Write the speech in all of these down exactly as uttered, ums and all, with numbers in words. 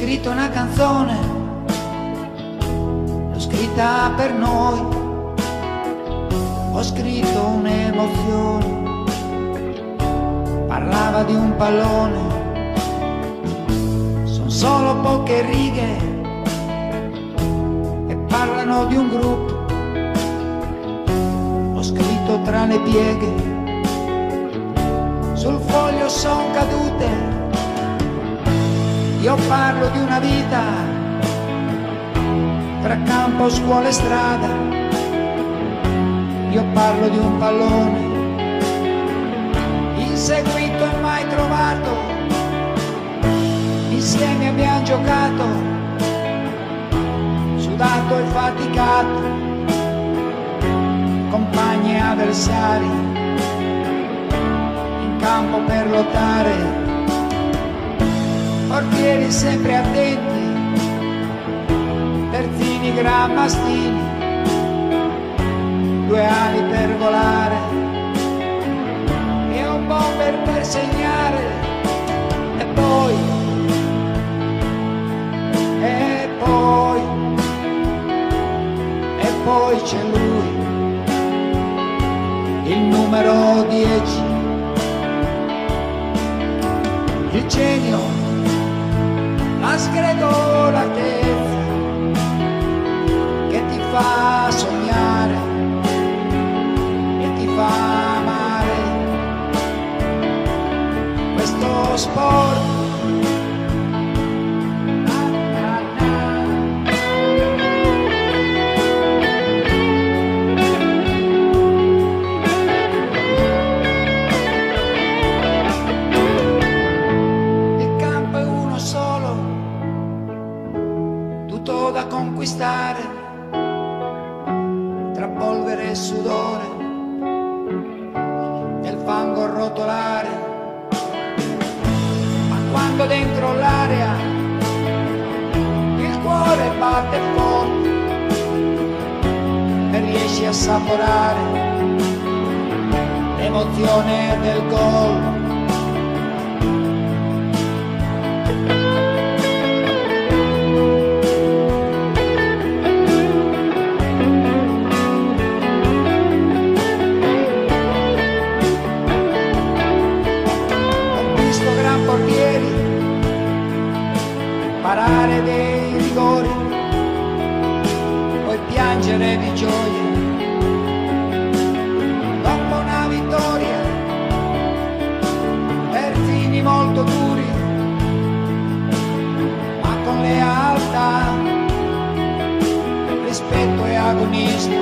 scritto una canzone, l'ho scritta per noi, ho scritto un'emozione, parlava di un pallone, sono solo poche righe e parlano di un gruppo, ho scritto tra le pieghe, sul foglio son cadute. Io parlo di una vita tra campo, scuola e strada. Io parlo di un pallone inseguito e mai trovato. Insieme abbiamo giocato, sudato e faticato, compagni e avversari in campo per lottare. Portieri sempre attenti, terzini gran mastini, due ali per volare e un bomber per segnare. E poi, e poi, e poi c'è lui, il numero dieci, il genio, la sgregolatezza che ti fa sognare e ti fa amare questo sport. Tutto da conquistare, tra polvere e sudore, nel fango rotolare, ma quando dentro l'area il cuore batte forte e riesci a assaporare l'emozione del gol. Portieri, parare dei rigori, poi piangere di gioia dopo una vittoria, terzini molto duri, ma con lealtà, rispetto e agonismo,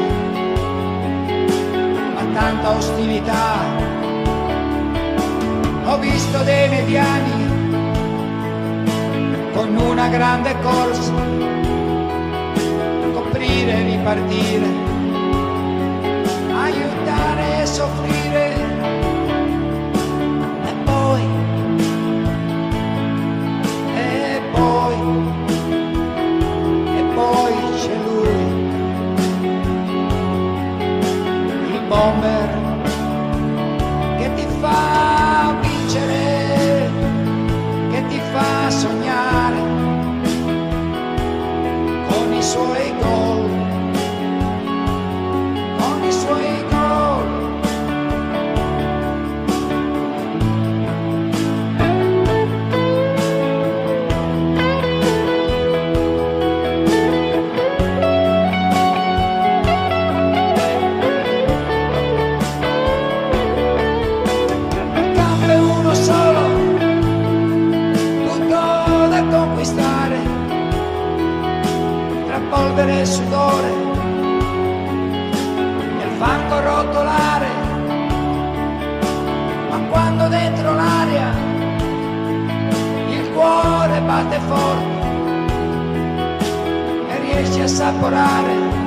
ma tanta ostilità. Ho visto dei mediani con una grande corsa coprire e ripartire, aiutare e soffrire. E poi, e poi, e poi c'è lui, il bomber che ti fa che ti fa sognare con i suoi gol, con i suoi gol. Tra polvere e sudore, nel fango rotolare, ma quando dentro l'aria il cuore batte forte e riesci a assaporare